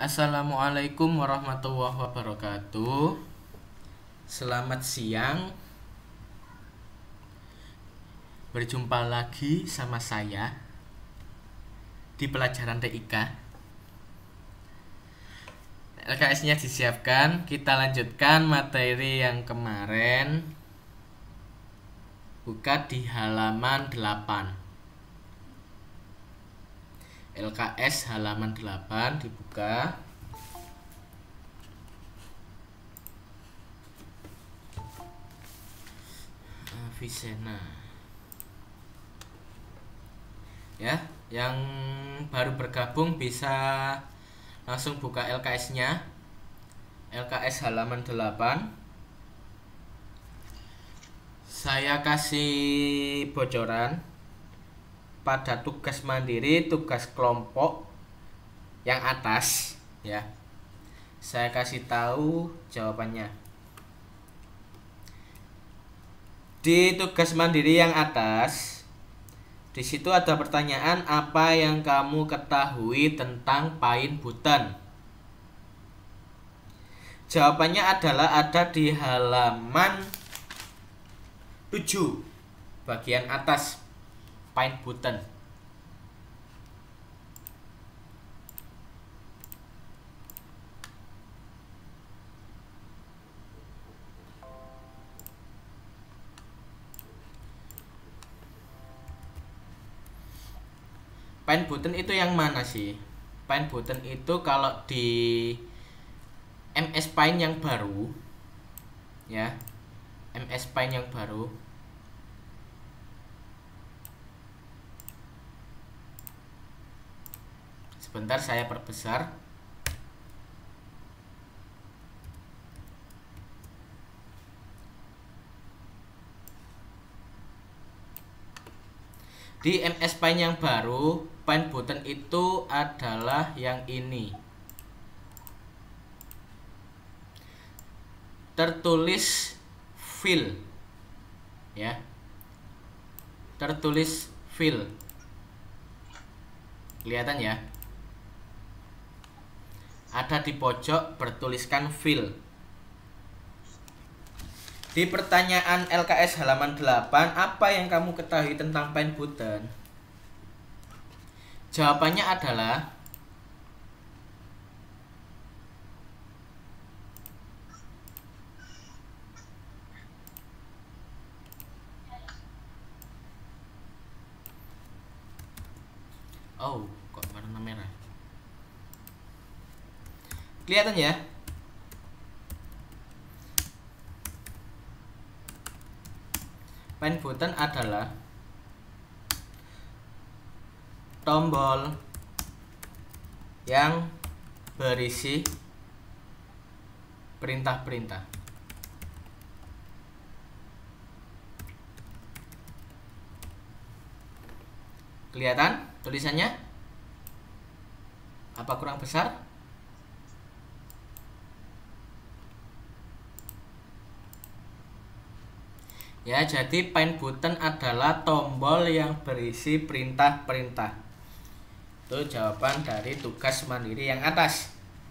Assalamualaikum warahmatullahi wabarakatuh. Selamat siang. Berjumpa lagi sama saya di pelajaran TIK. LKS-nya disiapkan. Kita lanjutkan materi yang kemarin. Buka di halaman 8. LKS halaman 8 dibuka. Avicenna. Ya, yang baru bergabung bisa langsung buka LKS-nya. LKS halaman 8. Saya kasih bocoran pada tugas mandiri, tugas kelompok yang atas ya. Saya kasih tahu jawabannya. Di tugas mandiri yang atas, di situ ada pertanyaan, apa yang kamu ketahui tentang Pain Butan? Jawabannya adalah ada di halaman 7 bagian atas. Pain Butan. Pain Butan itu yang mana sih? Pain Butan itu kalau di MS Paint yang baru ya, MS Paint yang baru, sebentar saya perbesar. Di MS Paint yang baru, Pain Butan itu adalah yang ini. Tertulis fill ya. Tertulis fill. Kelihatan ya? Ada di pojok bertuliskan fill. Di pertanyaan LKS halaman 8, apa yang kamu ketahui tentang Pain Butan? Jawabannya adalah oh, kok warna merah? Kelihatan ya? Pain Butan adalah tombol yang berisi perintah-perintah. Kelihatan tulisannya? Apa kurang besar? Ya, jadi Pain Butan adalah tombol yang berisi perintah-perintah. Itu jawaban dari tugas mandiri yang atas.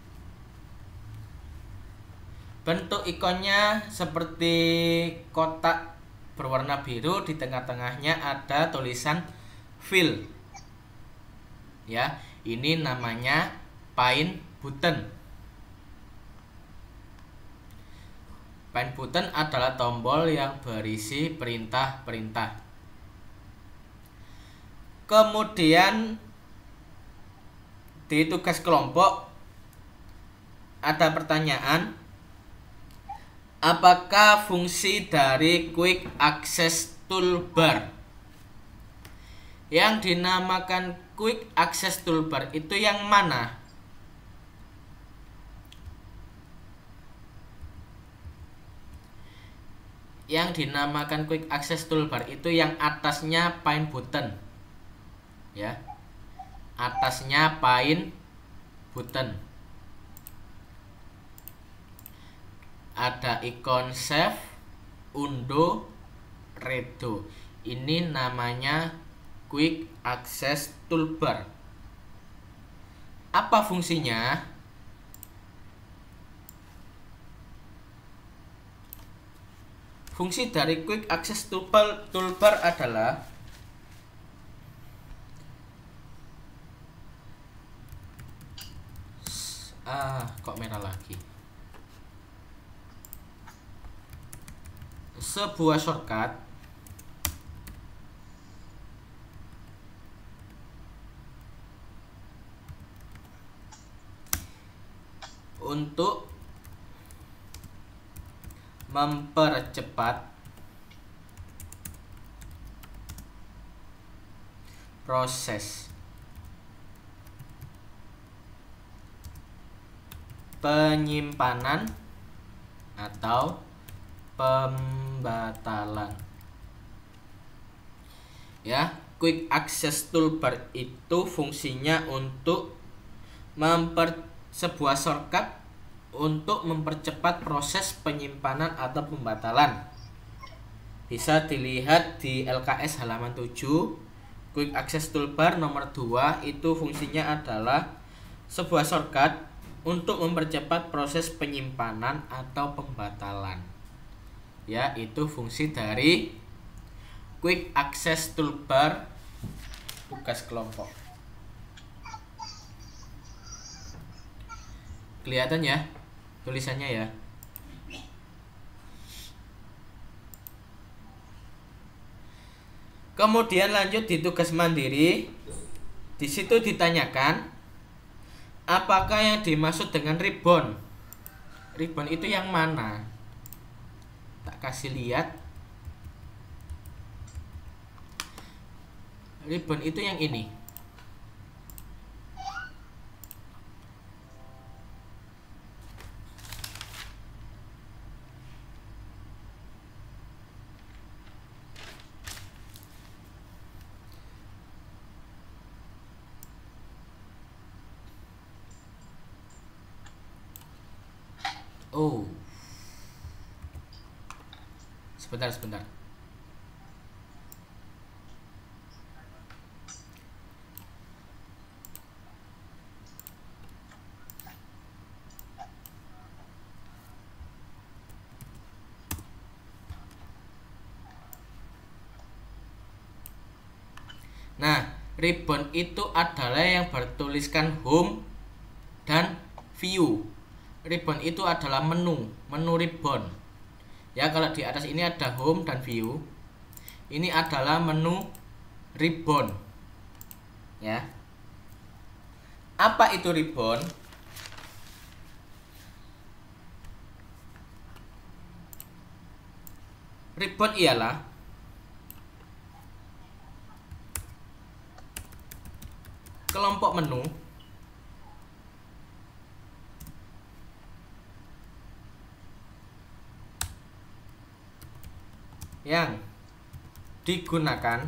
Bentuk ikonnya seperti kotak berwarna biru, di tengah-tengahnya ada tulisan fill. Ya, ini namanya Pain Butan. Pain Butan adalah tombol yang berisi perintah-perintah. Kemudian di tugas kelompok ada pertanyaan, apakah fungsi dari Quick Access Toolbar? Yang dinamakan Quick Access Toolbar itu yang mana? Yang dinamakan Quick Access Toolbar itu yang atasnya Pain Butan ya, atasnya Pain Butan. Ada ikon save, undo, redo. Ini namanya Quick Access Toolbar. Apa fungsinya? Fungsi dari quick access toolbar adalah kok merah lagi. Sebuah shortcut untuk mempercepat proses penyimpanan atau pembatalan. Ya, quick access toolbar itu fungsinya untuk sebuah shortcut untuk mempercepat proses penyimpanan atau pembatalan. Bisa dilihat di LKS halaman 7. Quick access toolbar nomor 2 itu fungsinya adalah sebuah shortcut untuk mempercepat proses penyimpanan atau pembatalan. Ya, itu fungsi dari quick access toolbar tugas kelompok. Kelihatan ya tulisannya ya. Kemudian lanjut di tugas mandiri. Di situ ditanyakan apakah yang dimaksud dengan ribbon? Ribbon itu yang mana? Tak kasih lihat. Ribbon itu yang ini. Oh, sebentar. Nah, ribbon itu adalah yang bertuliskan home dan view. Ribbon itu adalah menu ribbon. Ya, kalau di atas ini ada home dan view. Ini adalah menu ribbon. Ya. Apa itu ribbon? Ribbon ialah kelompok menu yang digunakan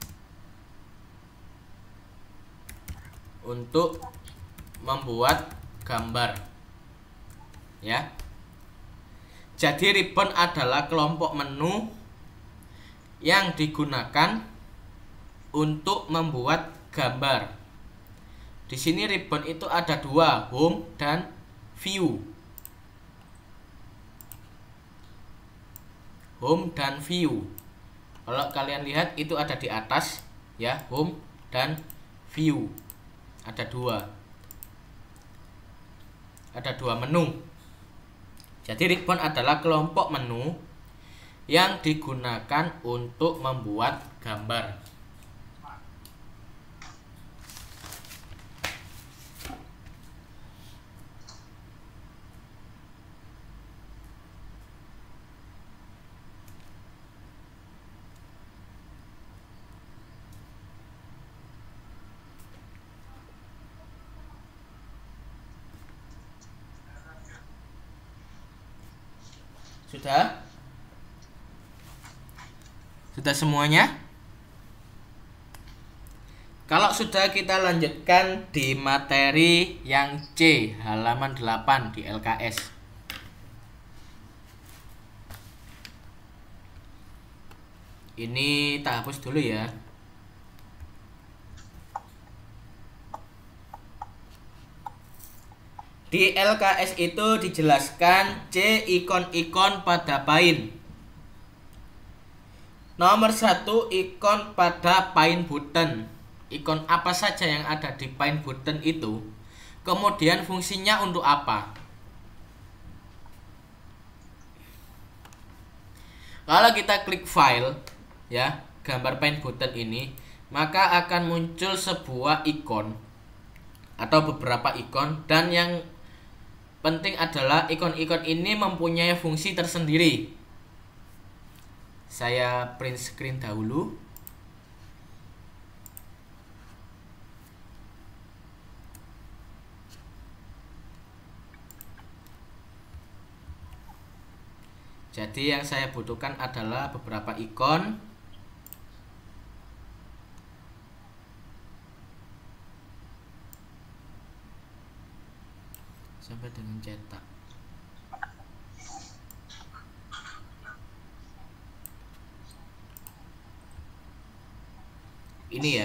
untuk membuat gambar. Ya. Jadi ribbon adalah kelompok menu yang digunakan untuk membuat gambar. Di sini ribbon itu ada dua, home dan view. Home dan view. Kalau kalian lihat itu ada di atas ya, home dan view. Ada dua. Ada dua menu. Jadi ribbon adalah kelompok menu yang digunakan untuk membuat gambar. Sudah? Sudah semuanya? Kalau sudah, kita lanjutkan di materi yang C, halaman 8 di LKS. Ini tak hapus dulu ya. Di LKS itu dijelaskan C ikon-ikon pada Paint. Nomor 1, ikon pada Paint button. Ikon apa saja yang ada di Paint button itu, kemudian fungsinya untuk apa? Kalau kita klik file, ya, gambar Paint button ini, maka akan muncul sebuah ikon atau beberapa ikon, dan yang penting adalah ikon-ikon ini mempunyai fungsi tersendiri. Saya print screen dahulu. Jadi yang saya butuhkan adalah beberapa ikon. Sampai dengan cetak. Ini ya.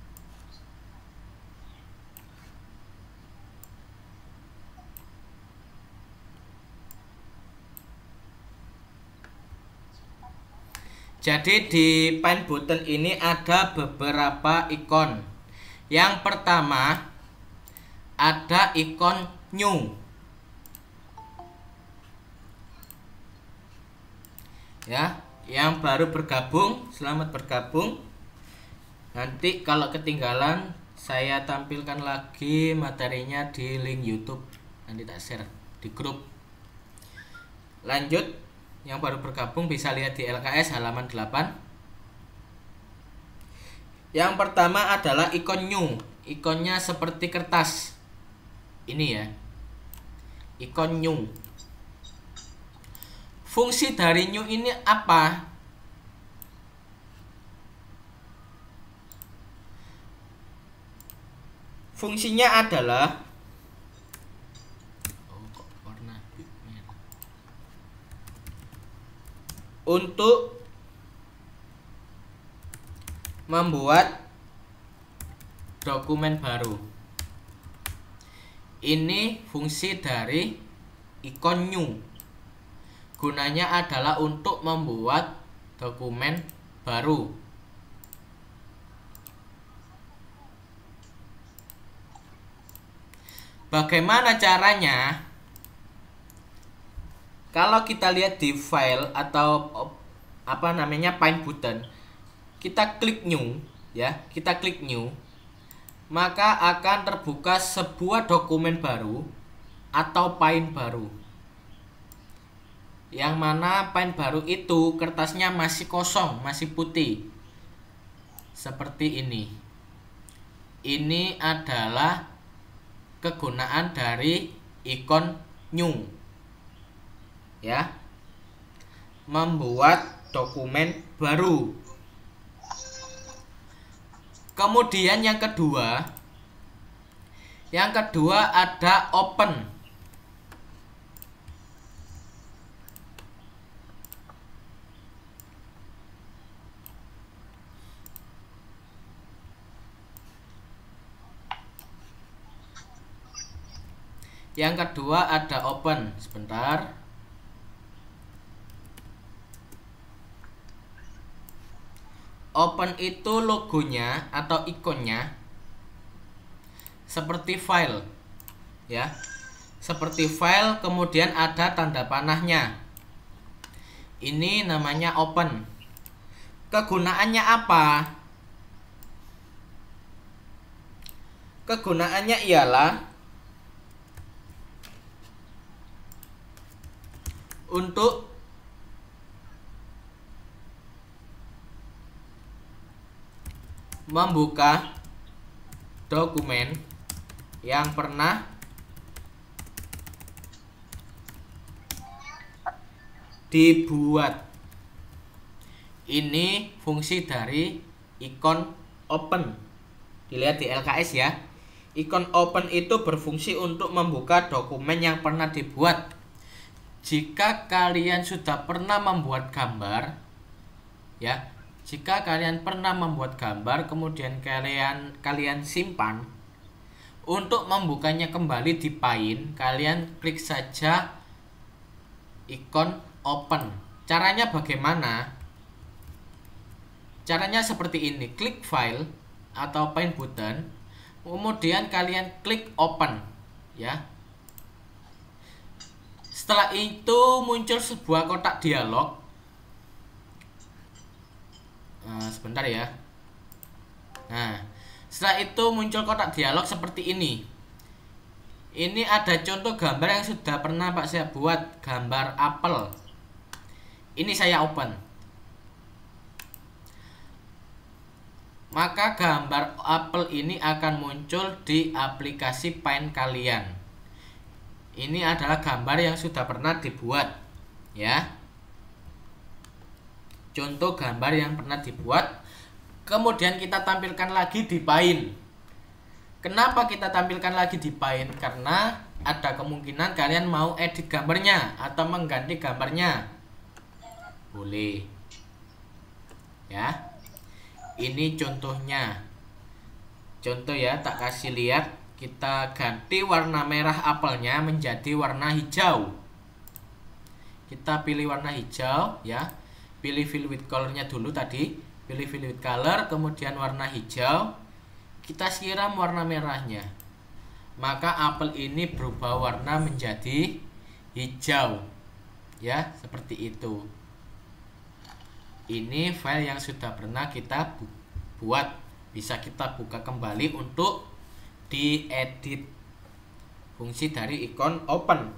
Jadi di Paint button ini ada beberapa ikon. Yang pertama ada ikon new. Ya, yang baru bergabung, selamat bergabung. Nanti kalau ketinggalan, saya tampilkan lagi materinya di link YouTube. Nanti tak share di grup. Lanjut, yang baru bergabung bisa lihat di LKS halaman 8. Yang pertama adalah ikon new. Ikonnya seperti kertas. Ini ya. Ikon new. Fungsi dari new ini apa? Fungsinya adalah untuk membuat dokumen baru. Ini fungsi dari ikon new. Gunanya adalah untuk membuat dokumen baru. Bagaimana caranya? Kalau kita lihat di file atau Paint button, kita klik new, ya, kita klik new, maka akan terbuka sebuah dokumen baru atau Paint baru. Yang mana Paint baru itu kertasnya masih kosong, masih putih. Seperti ini. Ini adalah kegunaan dari ikon new, ya, membuat dokumen baru. Kemudian yang kedua ada open. Yang kedua ada open. Sebentar. Open itu logonya atau ikonnya seperti file, ya. Seperti file, kemudian ada tanda panahnya. Ini namanya open. Kegunaannya apa? Kegunaannya ialah untuk membuka dokumen yang pernah dibuat. Ini fungsi dari ikon open. Dilihat di LKS ya. Ikon open itu berfungsi untuk membuka dokumen yang pernah dibuat. Jika kalian sudah pernah membuat gambar, ya, jika kalian pernah membuat gambar kemudian kalian simpan, untuk membukanya kembali di Paint, kalian klik saja ikon open. Caranya bagaimana? Caranya seperti ini, klik file atau paint button, kemudian kalian klik open ya. Setelah itu muncul sebuah kotak dialog. Sebentar ya. Nah, setelah itu muncul kotak dialog seperti ini. Ini ada contoh gambar yang sudah pernah Pak saya buat, gambar apel. Ini saya open. Maka gambar apel ini akan muncul di aplikasi Paint kalian. Ini adalah gambar yang sudah pernah dibuat ya. Contoh gambar yang pernah dibuat. Kemudian kita tampilkan lagi di Paint. Kenapa kita tampilkan lagi di Paint? Karena ada kemungkinan kalian mau edit gambarnya atau mengganti gambarnya. Boleh ya. Ini contohnya. Contoh ya, tak kasih lihat. Kita ganti warna merah apelnya menjadi warna hijau. Kita pilih warna hijau ya. Pilih fill with colornya dulu tadi. Pilih fill with color, kemudian warna hijau. Kita siram warna merahnya. Maka apel ini berubah warna menjadi hijau. Ya, seperti itu. Ini file yang sudah pernah kita buat. Bisa kita buka kembali untuk diedit. Fungsi dari ikon open.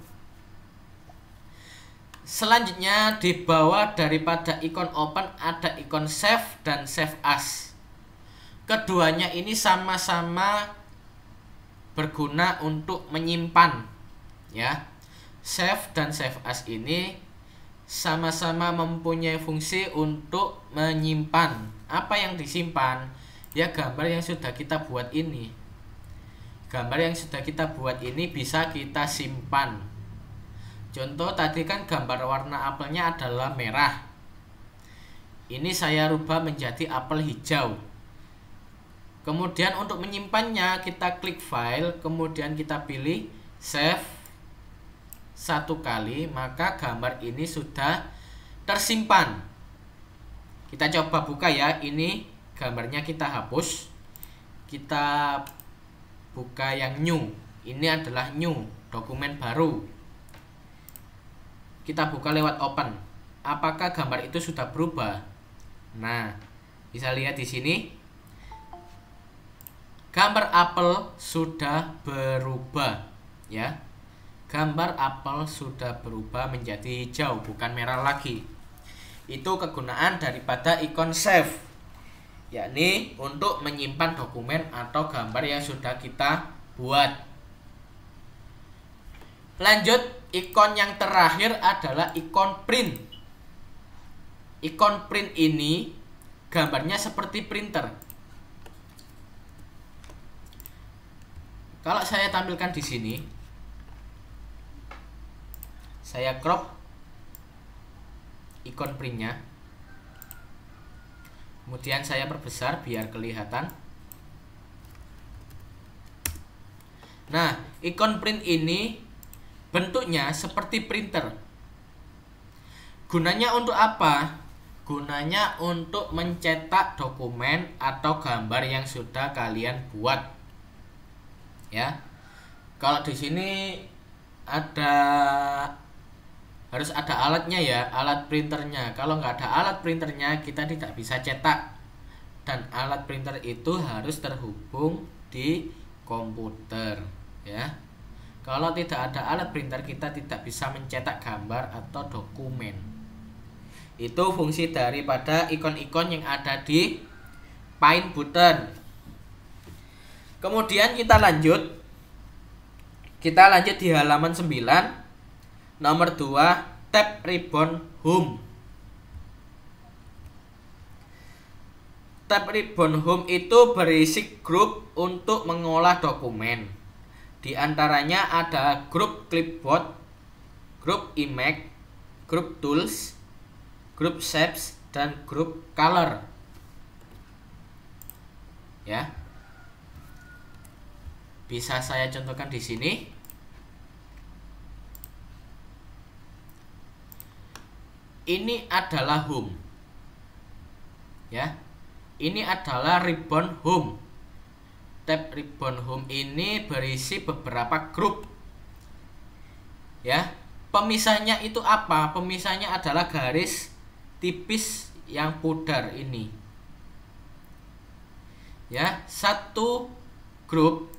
Selanjutnya di bawah daripada ikon open ada ikon save dan save as. Keduanya ini sama-sama berguna untuk menyimpan ya. Save dan save as ini sama-sama mempunyai fungsi untuk menyimpan. Apa yang disimpan? Ya gambar yang sudah kita buat ini. Gambar yang sudah kita buat ini bisa kita simpan. Contoh tadi kan gambar warna apelnya adalah merah. Ini saya rubah menjadi apel hijau. Kemudian untuk menyimpannya kita klik file, kemudian kita pilih save. Satu kali, maka gambar ini sudah tersimpan. Kita coba buka ya. Ini gambarnya kita hapus. Kita buka yang new. Ini adalah new, dokumen baru. Kita buka lewat open. Apakah gambar itu sudah berubah? Nah, bisa lihat di sini. Gambar apel sudah berubah ya. Gambar apel sudah berubah menjadi hijau, bukan merah lagi. Itu kegunaan daripada ikon save, yakni untuk menyimpan dokumen atau gambar yang sudah kita buat. Lanjut, ikon yang terakhir adalah ikon print. Ikon print ini gambarnya seperti printer. Kalau saya tampilkan di sini, saya crop ikon printnya, kemudian saya perbesar biar kelihatan. Nah, ikon print ini bentuknya seperti printer. Gunanya untuk apa? Gunanya untuk mencetak dokumen atau gambar yang sudah kalian buat. Ya. Kalau di sini harus ada alatnya ya, alat printernya. Kalau nggak ada alat printernya, kita tidak bisa cetak. Dan alat printer itu harus terhubung di komputer, ya. Kalau tidak ada alat printer, kita tidak bisa mencetak gambar atau dokumen. Itu fungsi daripada ikon-ikon yang ada di Paint button. Kemudian kita lanjut di halaman 9. Nomor 2, tab ribbon home. Tab ribbon home itu berisi grup untuk mengolah dokumen. Di antaranya ada grup clipboard, grup image, grup tools, grup shapes, dan grup color. Ya. Bisa saya contohkan di sini. Ini adalah home. Ya. ini adalah ribbon home. Tab ribbon home ini berisi beberapa grup. Ya, pemisahnya itu apa? Pemisahnya adalah garis tipis yang pudar ini. Ya, satu grup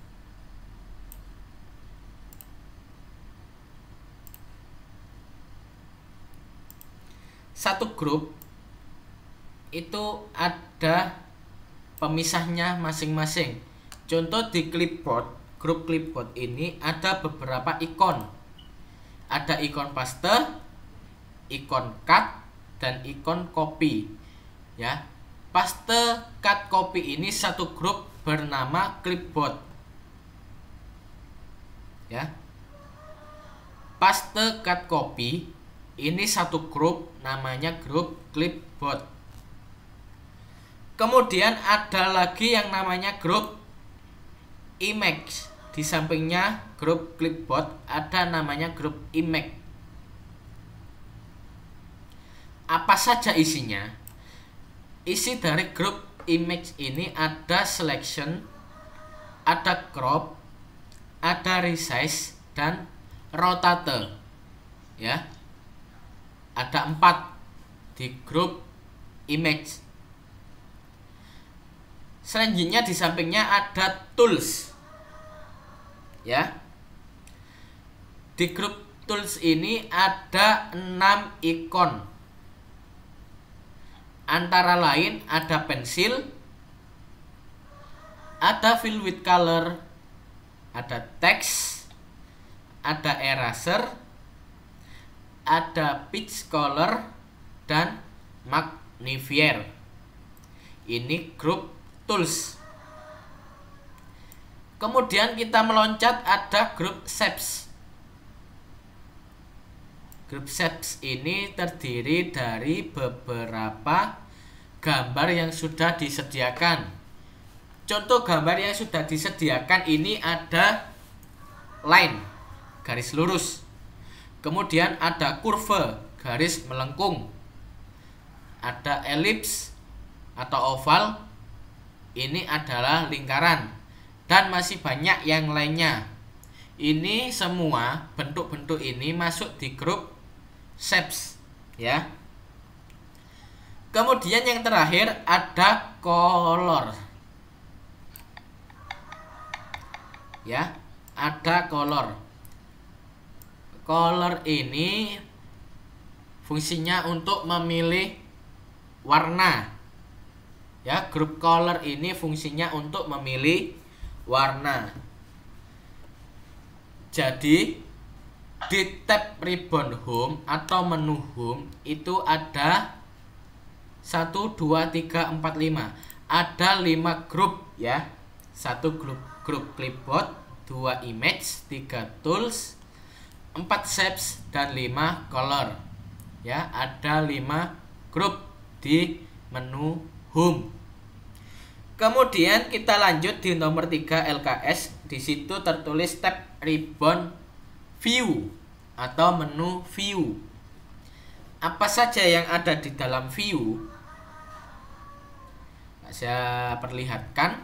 itu ada pemisahnya masing-masing. Contoh di clipboard, grup clipboard ini ada beberapa ikon. Ada ikon paste, ikon cut, dan ikon copy. Ya, paste, cut, copy ini satu grup bernama clipboard. Ya, paste, cut, copy ini satu grup, namanya grup clipboard. Kemudian ada lagi yang namanya grup image. Di sampingnya grup clipboard ada namanya grup image. Apa saja isinya? Isi dari grup image ini ada selection, ada crop, ada resize, dan rotate. Ya, ada 4 di grup image. Selanjutnya di sampingnya ada tools. Ya, di grup tools ini ada 6 ikon. Antara lain ada pensil, ada fill with color, ada text, ada eraser, ada pitch color, dan magnifier. Ini grup tools. Kemudian kita meloncat, ada grup shapes. Grup shapes ini terdiri dari beberapa gambar yang sudah disediakan. Contoh gambar yang sudah disediakan ini ada line, garis lurus. Kemudian ada kurve, garis melengkung. Ada elips atau oval, ini adalah lingkaran. Dan masih banyak yang lainnya. Ini semua bentuk-bentuk ini masuk di grup shapes, ya. Kemudian yang terakhir ada color. Ya, ada color. Color ini fungsinya untuk memilih warna. Ya, grup color ini fungsinya untuk memilih warna. Jadi di tab ribbon home atau menu home itu ada 1, 2, 3, 4, 5. Ada 5 grup, ya. 1 grup clipboard, 2 image, 3 tools, 4 shapes, dan 5 color. Ya, ada 5 grup di menu home. Kemudian kita lanjut di nomor 3 LKS. Di situ tertulis tab ribbon view atau menu view. Apa saja yang ada di dalam view? Saya perlihatkan.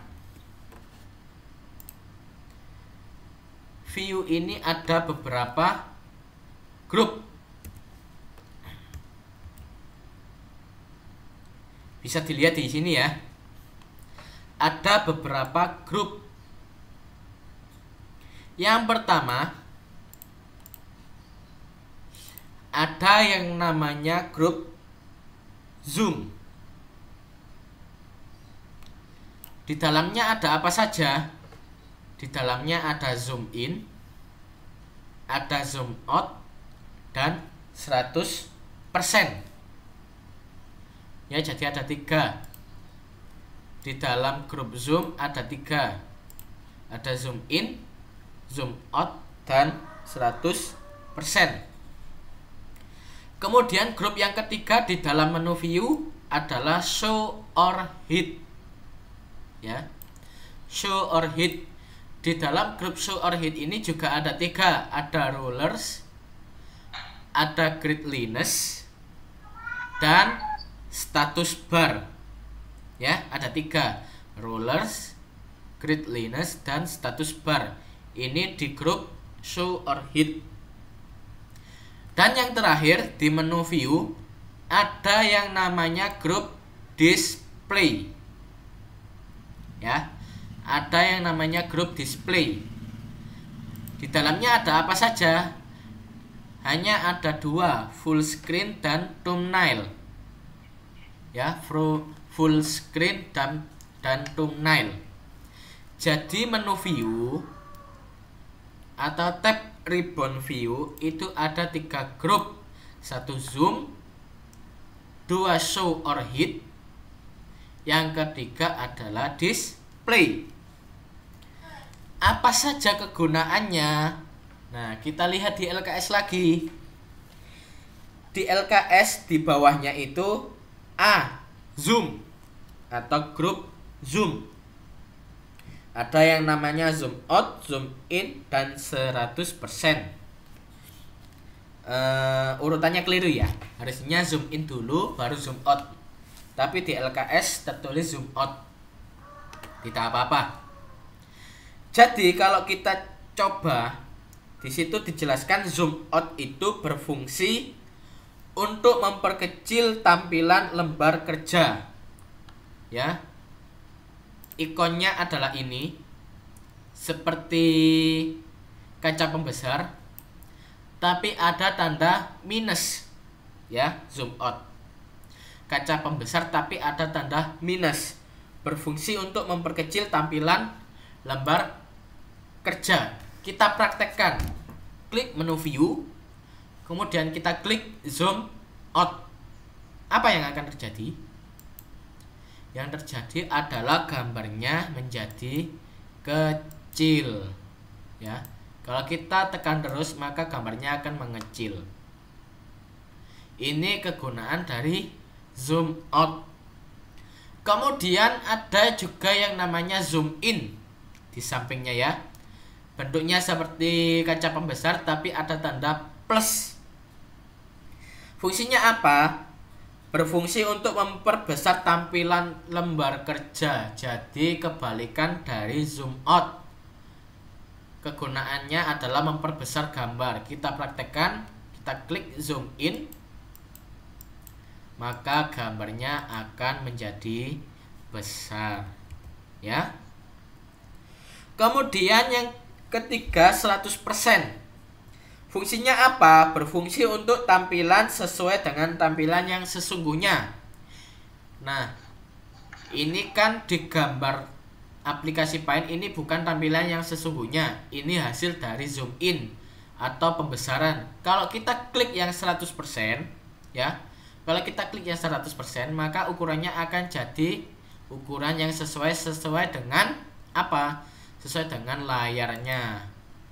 View ini ada beberapa grup. Bisa dilihat di sini, ya. Ada beberapa grup. Yang pertama, ada yang namanya grup zoom. Di dalamnya ada apa saja? Di dalamnya ada zoom in, ada zoom out, dan 100%. Ya, jadi ada 3. Di dalam grup zoom ada 3. Ada zoom in, zoom out, dan 100%. Kemudian grup yang ketiga di dalam menu view adalah show or hide. Ya, show or hide. Di dalam grup show or hide ini juga ada 3. Ada rulers, ada gridliness, dan status bar. Ya, ada 3, rollers, grid liners, dan status bar. Ini di grup show or hid. Dan yang terakhir di menu view ada yang namanya grup display. Ya, ada yang namanya grup display. Di dalamnya ada apa saja? Hanya ada 2, full screen dan thumbnail. Ya, full screen dan thumbnail. Jadi menu view atau tab ribbon view itu ada 3 grup. 1 zoom, 2 show or hid, yang ketiga adalah display. Apa saja kegunaannya? Nah, kita lihat di LKS lagi. Di LKS di bawahnya itu A, zoom atau grup zoom. Ada yang namanya zoom out, zoom in, dan 100%. Urutannya keliru ya. Harusnya zoom in dulu baru zoom out. Tapi di LKS tertulis zoom out. Tidak apa-apa. Jadi kalau kita coba, di situ dijelaskan zoom out itu berfungsi untuk memperkecil tampilan lembar kerja. Ya. Ikonnya adalah ini, seperti kaca pembesar, tapi ada tanda minus. Ya, zoom out. Kaca pembesar tapi ada tanda minus. Berfungsi untuk memperkecil tampilan lembar kerja. Kita praktekkan. Klik menu view, kemudian kita klik zoom out. Apa yang akan terjadi? Yang terjadi adalah gambarnya menjadi kecil. Ya. Kalau kita tekan terus maka gambarnya akan mengecil. Ini kegunaan dari zoom out. Kemudian ada juga yang namanya zoom in di sampingnya ya. Bentuknya seperti kaca pembesar tapi ada tanda plus. Fungsinya apa? Berfungsi untuk memperbesar tampilan lembar kerja. Jadi kebalikan dari zoom out. Kegunaannya adalah memperbesar gambar. Kita praktekkan, kita klik zoom in, maka gambarnya akan menjadi besar. Ya. Kemudian yang ketiga 100%. Fungsinya apa? Berfungsi untuk tampilan sesuai dengan tampilan yang sesungguhnya. Nah, ini kan di gambar aplikasi Paint ini bukan tampilan yang sesungguhnya. Ini hasil dari zoom in atau pembesaran. Kalau kita klik yang 100%, ya. Kalau kita klik yang 100%, maka ukurannya akan jadi ukuran yang sesuai dengan apa? Sesuai dengan layarnya.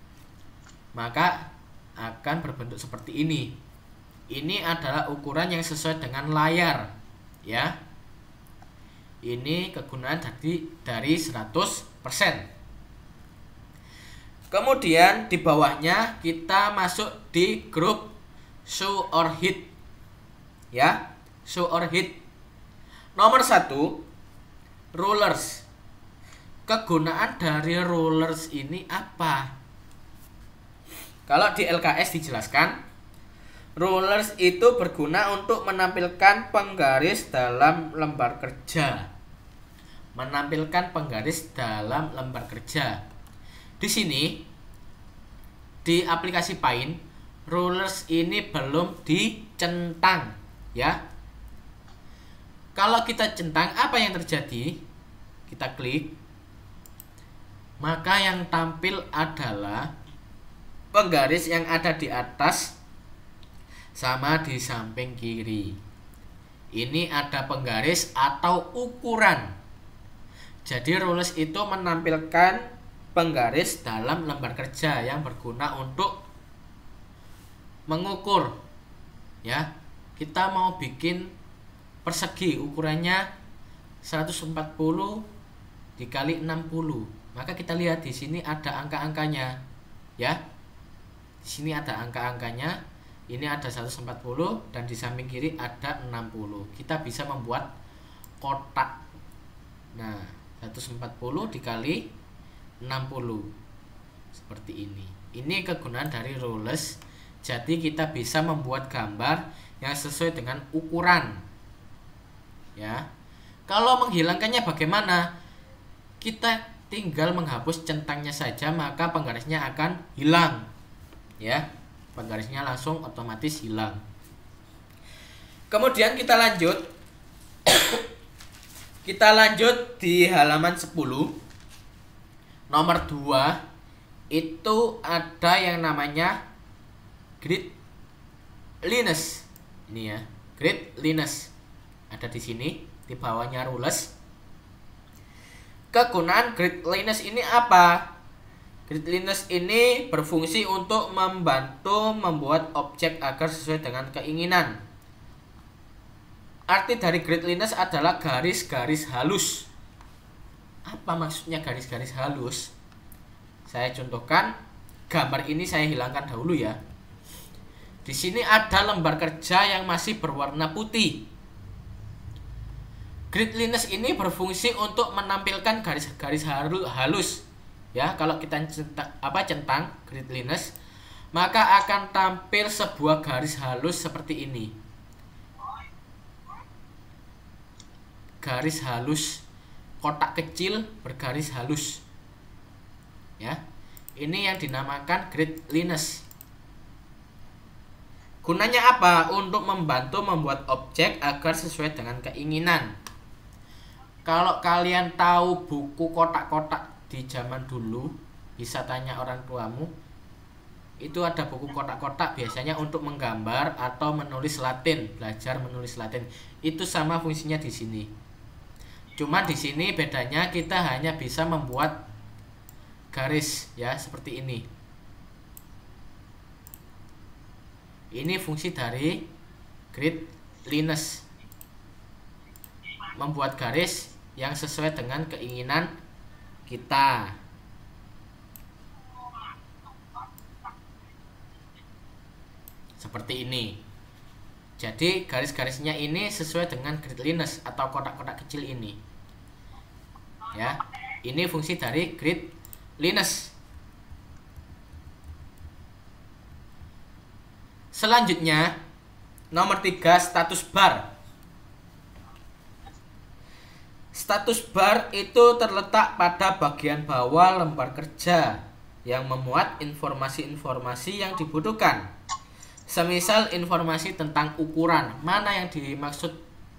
Maka akan berbentuk seperti ini. Ini adalah ukuran yang sesuai dengan layar, ya. Ini kegunaan dari 100%. Kemudian di bawahnya kita masuk di grup show or hid. Ya, show or hid. Nomor 1, rollers. Kegunaan dari rollers ini apa? Kalau di LKS dijelaskan, rollers itu berguna untuk menampilkan penggaris dalam lembar kerja. Menampilkan penggaris dalam lembar kerja. Di sini, di aplikasi Paint, rollers ini belum dicentang, ya. Kalau kita centang, apa yang terjadi? Kita klik, maka yang tampil adalah penggaris yang ada di atas sama di samping kiri. Ini ada penggaris atau ukuran. Jadi rollers itu menampilkan penggaris dalam lembar kerja yang berguna untuk mengukur. Ya, kita mau bikin persegi, ukurannya 140 dikali 60. Maka kita lihat di sini ada angka-angkanya. Ya. Di sini ada angka-angkanya. Ini ada 140 dan di samping kiri ada 60. Kita bisa membuat kotak. Nah, 140 dikali 60 seperti ini. Ini kegunaan dari rules. Jadi kita bisa membuat gambar yang sesuai dengan ukuran. Ya. Kalau menghilangkannya bagaimana? Kita tinggal menghapus centangnya saja, maka penggarisnya akan hilang. Ya. Penggarisnya langsung otomatis hilang. Kemudian kita lanjut. Kita lanjut di halaman 10. Nomor 2 itu ada yang namanya grid liness. Ini ya, grid liness. Ada di sini, di bawahnya rules. Kegunaan grid liness ini apa? Grid liness ini berfungsi untuk membantu membuat objek agar sesuai dengan keinginan. Arti dari grid liness adalah garis-garis halus. Apa maksudnya garis-garis halus? Saya contohkan, gambar ini saya hilangkan dahulu ya. Di sini ada lembar kerja yang masih berwarna putih. Grid liness ini berfungsi untuk menampilkan garis-garis halus. Ya, kalau kita centang grid liness, maka akan tampil sebuah garis halus seperti ini. Garis halus, kotak kecil bergaris halus. Ya. Ini yang dinamakan grid liness. Gunanya apa? Untuk membantu membuat objek agar sesuai dengan keinginan. Kalau kalian tahu buku kotak-kotak di zaman dulu, bisa tanya orang tuamu. Itu ada buku kotak-kotak biasanya untuk menggambar atau menulis Latin, belajar menulis Latin. Itu sama fungsinya di sini. Cuma di sini bedanya kita hanya bisa membuat garis ya seperti ini. Ini fungsi dari grid liness. Membuat garis yang sesuai dengan keinginan kita. Seperti ini. Jadi garis-garisnya ini sesuai dengan grid liness atau kotak-kotak kecil ini. Ya, ini fungsi dari grid liness. Selanjutnya, nomor 3, status bar. Status bar itu terletak pada bagian bawah lembar kerja yang memuat informasi-informasi yang dibutuhkan. Semisal informasi tentang ukuran. Mana yang dimaksud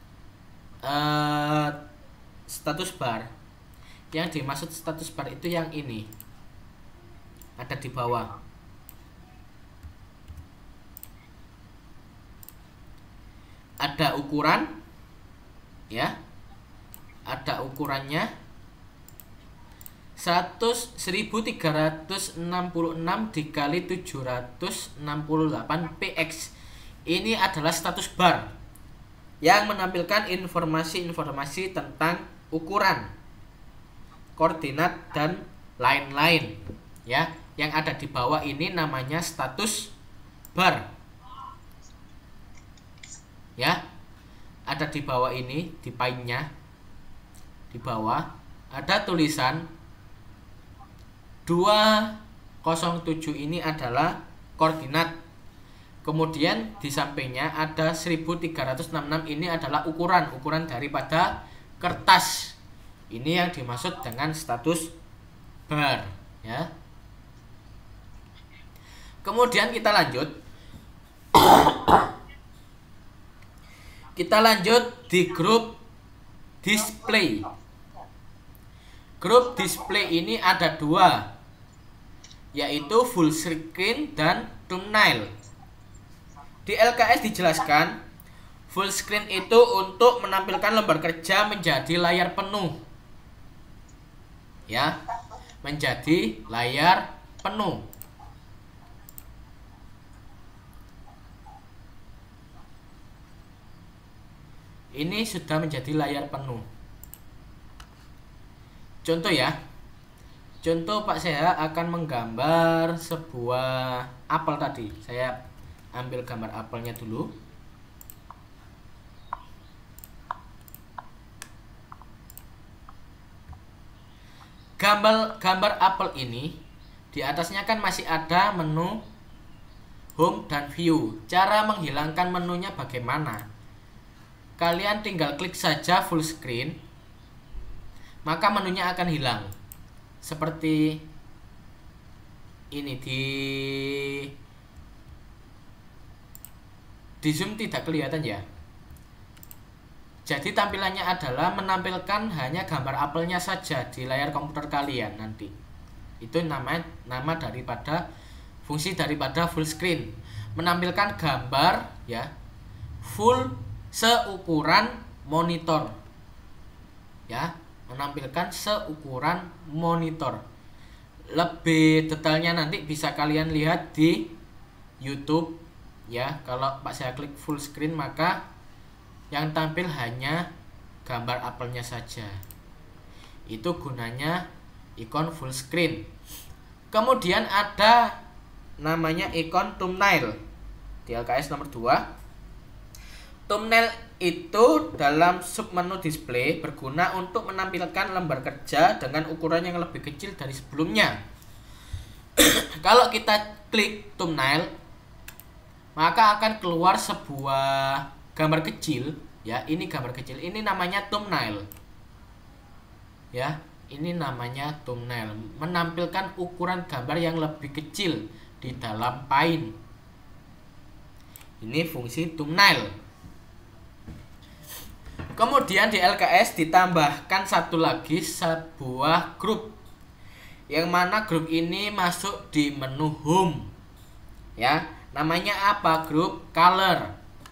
status bar? Yang dimaksud status bar itu yang ini. Ada di bawah. Ada ukuran. Ya. Ada ukurannya. 1366 dikali 768 px. Ini adalah status bar yang menampilkan informasi-informasi tentang ukuran, koordinat dan lain-lain. Ya, yang ada di bawah ini namanya status bar. Ya, ada di bawah ini, di pie-nya. Di bawah ada tulisan 207 ini adalah koordinat. Kemudian di sampingnya ada 1366 ini adalah ukuran daripada kertas. Ini yang dimaksud dengan status bar, ya. Kemudian kita lanjut. Kita lanjut di grup display. Grup display ini ada 2, yaitu full screen dan thumbnail. Di LKS dijelaskan, full screen itu untuk menampilkan lembar kerja menjadi layar penuh. Ya, menjadi layar penuh. Ini sudah menjadi layar penuh. Contoh ya. Contoh Pak Seha akan menggambar sebuah apel tadi. Saya ambil gambar apelnya dulu. gambar apel ini di atasnya kan masih ada menu home dan view. Cara menghilangkan menunya bagaimana? Kalian tinggal klik saja full screen, maka menunya akan hilang. Seperti ini, di zoom tidak kelihatan ya. Jadi tampilannya adalah menampilkan hanya gambar apelnya saja di layar komputer kalian nanti. Itu nama daripada fungsi daripada full screen. Menampilkan gambar ya full seukuran monitor. Ya, menampilkan seukuran monitor. Lebih detailnya nanti bisa kalian lihat di YouTube ya. Kalau saya klik full screen maka yang tampil hanya gambar apelnya saja. Itu gunanya ikon full screen. Kemudian ada namanya ikon thumbnail di LKS nomor 2. Thumbnail itu dalam submenu display berguna untuk menampilkan lembar kerja dengan ukuran yang lebih kecil dari sebelumnya. Kalau kita klik thumbnail, maka akan keluar sebuah gambar kecil ya. Ini gambar kecil, ini namanya thumbnail ya. Ini namanya thumbnail, menampilkan ukuran gambar yang lebih kecil di dalam Paint. Ini fungsi thumbnail. Kemudian di LKS ditambahkan satu lagi sebuah grup, yang mana grup ini masuk di menu home ya. Namanya apa? Grup color.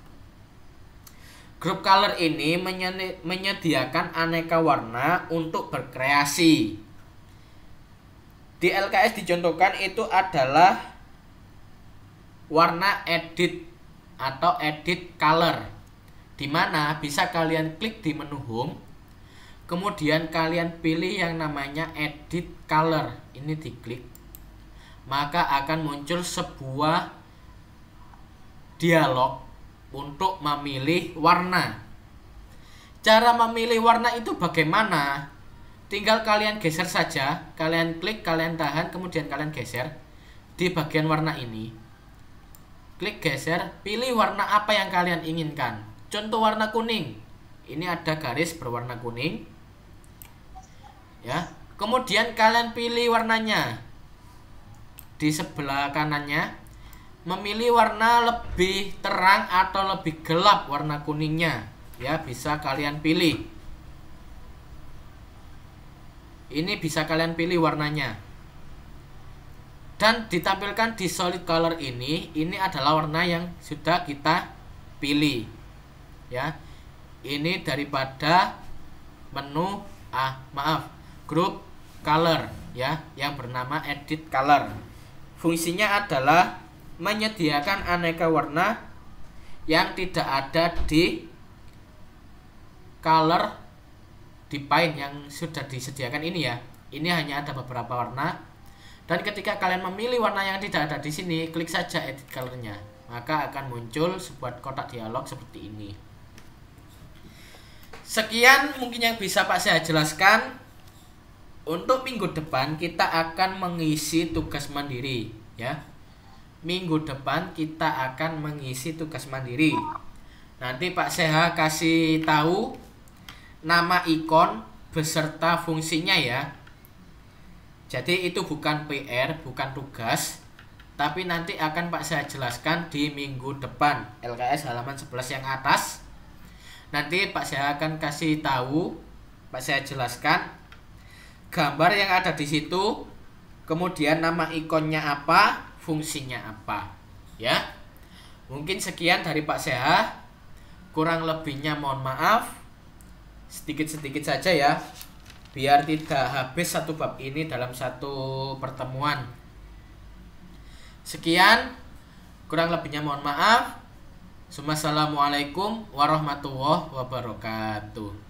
Grup color ini menyediakan aneka warna untuk berkreasi. Di LKS dicontohkan itu adalah warna edit atau edit color, dimana bisa kalian klik di menu home, kemudian kalian pilih yang namanya edit color. Ini diklik, maka akan muncul sebuah dialog untuk memilih warna. Cara memilih warna itu bagaimana? Tinggal kalian geser saja, kalian klik, kalian tahan, kemudian kalian geser di bagian warna ini. Klik geser, pilih warna apa yang kalian inginkan. Contoh warna kuning. Ini ada garis berwarna kuning. Ya. Kemudian kalian pilih warnanya. Di sebelah kanannya memilih warna lebih terang atau lebih gelap warna kuningnya ya, bisa kalian pilih. Ini bisa kalian pilih warnanya. Dan ditampilkan di solid color ini adalah warna yang sudah kita pilih ya. Ini daripada menu grup color ya, yang bernama edit color. Fungsinya adalah menyediakan aneka warna yang tidak ada di color di Paint yang sudah disediakan ini ya. Ini hanya ada beberapa warna, dan ketika kalian memilih warna yang tidak ada di sini, klik saja edit colornya, maka akan muncul sebuah kotak dialog seperti ini. Sekian mungkin yang bisa Pak saya jelaskan. Untuk minggu depan kita akan mengisi tugas mandiri ya. Minggu depan kita akan mengisi tugas mandiri. Nanti Pak Seha kasih tahu nama ikon beserta fungsinya ya. Jadi itu bukan PR, bukan tugas, tapi nanti akan Pak Seha jelaskan di minggu depan. LKS halaman 11 yang atas. Nanti Pak Seha akan kasih tahu, Pak Seha jelaskan gambar yang ada di situ, kemudian nama ikonnya apa, fungsinya apa ya. Mungkin sekian dari Pak Seha, kurang lebihnya mohon maaf. Sedikit-sedikit saja ya, biar tidak habis satu bab ini dalam satu pertemuan. Sekian, kurang lebihnya mohon maaf. Assalamualaikum warahmatullahi wabarakatuh.